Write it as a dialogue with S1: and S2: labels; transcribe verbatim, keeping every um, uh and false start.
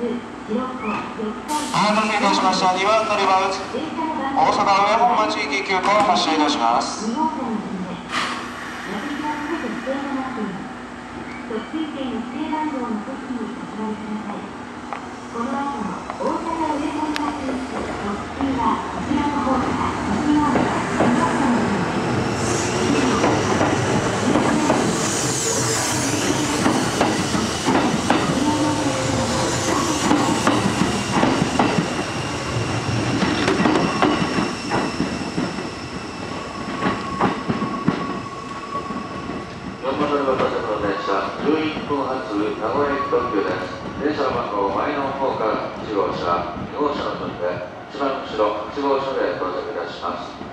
S1: お待たせいたしました。にばん乗り場、大阪上本町行き急行発車いたします。
S2: 特急券の指定番号の席にお座りください。この後の大阪上本町行き特急はこちらの方から右側から右側からの
S3: じゅういっぷん発名古屋駅特急です。電車の番号前の方からいち号車、に号車の順で一番後ろはち号車で到着いたします。